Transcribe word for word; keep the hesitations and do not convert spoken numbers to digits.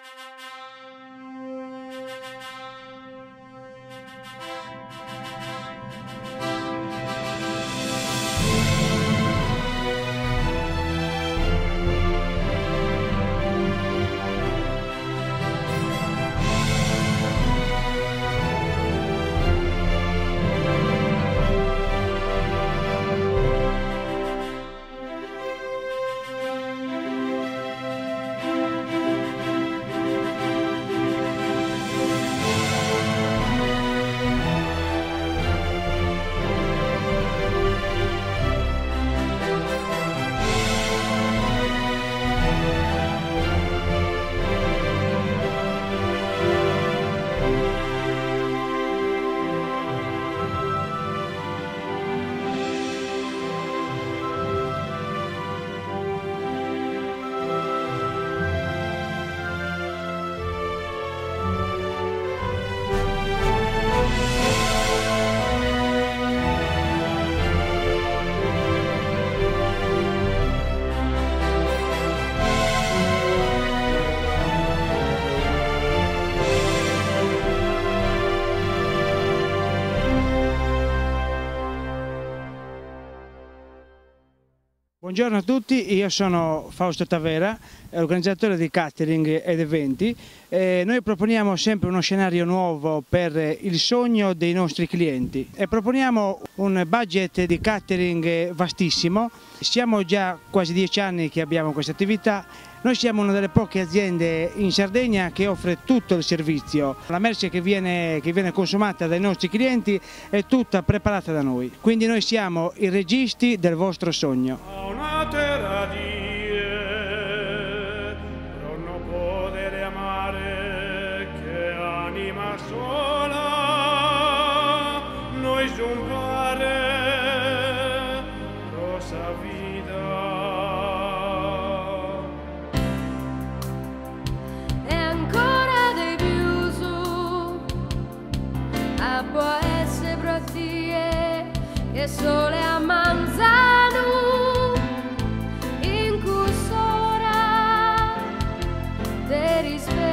Buongiorno a tutti, io sono Fausto Tavera, organizzatore di catering ed eventi. Eh, noi proponiamo sempre uno scenario nuovo per il sogno dei nostri clienti e proponiamo un budget di catering vastissimo. Siamo già quasi dieci anni che abbiamo questa attività. Noi siamo una delle poche aziende in Sardegna che offre tutto il servizio. La merce che viene, che viene consumata dai nostri clienti è tutta preparata da noi. Quindi noi siamo i registi del vostro sogno. Può essere brottie che sole a Manzano in cursora te rispetto.